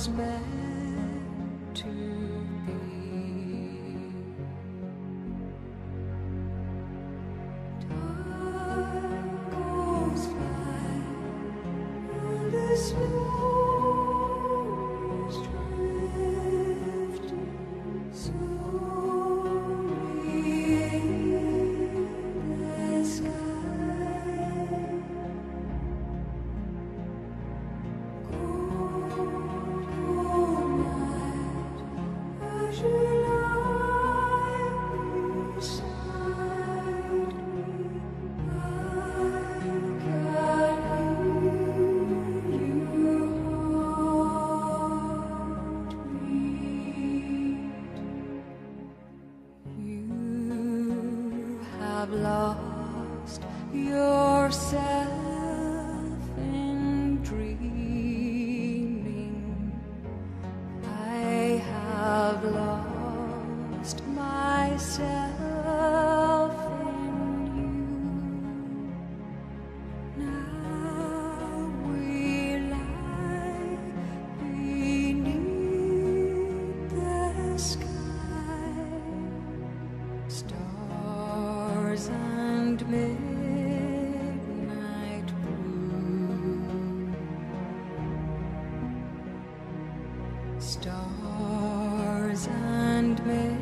was meant to be. Time goes by and the snow is drifting slowly in the sky. Cold night, as you lie beside me, I can hear your heartbeat. You have lost yourself in dreaming. I have lost myself in you. Now we lie beneath the sky, stars and midnight blue, stars and midnight